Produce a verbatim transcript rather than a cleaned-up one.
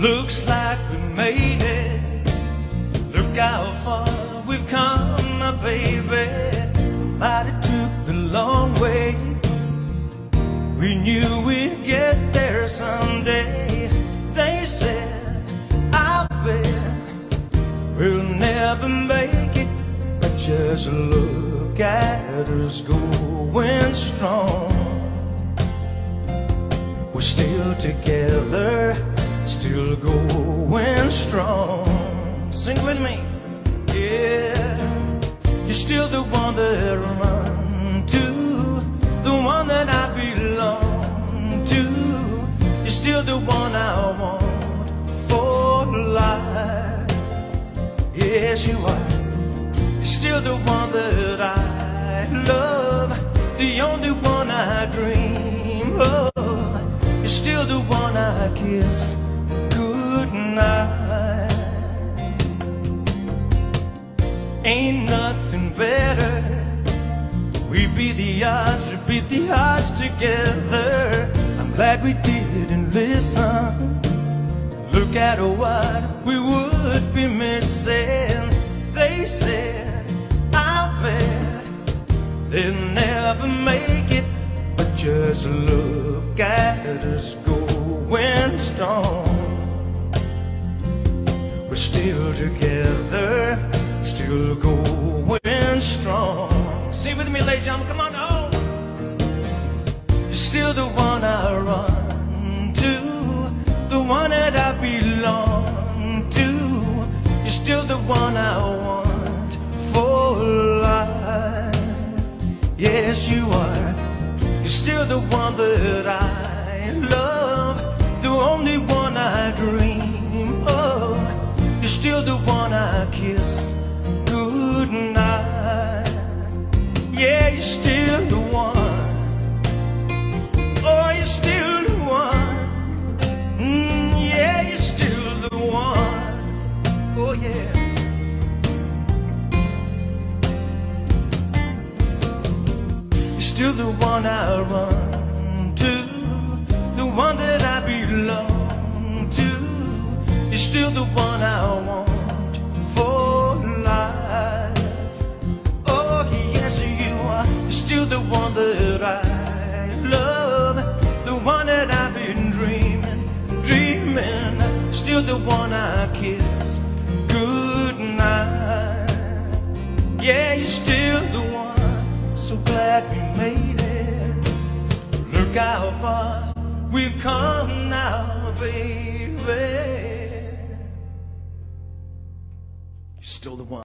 Looks like we made it. Look how far we've come, my baby. But it took the long way. We knew we'd get there someday. They said, I bet we'll never make it. But just look at us going strong. We're still together, still going strong. Sing with me. Yeah. You're still the one that I run to, the one that I belong to. You're still the one I want for life. Yes, you are. You're still the one that I love, the only one I dream of. You're still the one I kiss goodnight. Ain't nothing better. We beat the odds, we beat the odds together. I'm glad we didn't listen. Look at what we would be missing. They said, I bet they'll never make it. But just look at us going strong. We're still together, still going strong. Sing with me, ladies and gentlemen, come on home. You're still the one I run to, the one that I belong to. You're still the one I want for life. Yes, you are. You're still the one that I love, the only one I dream of. You're still the one I kiss goodnight. Yeah, you're still the one. Oh, you're still the one. Mm, yeah, you're still the one. Oh, yeah. You're still the one I run to, the one that I belong to. You're still the one I want for life. Oh, yes, you are. You're still the one that I love, the one that I've been dreaming, dreaming. Still the one I kiss goodnight. Yeah, you're still the one. So glad we made it. Look how far we've come now, baby. You're still the one.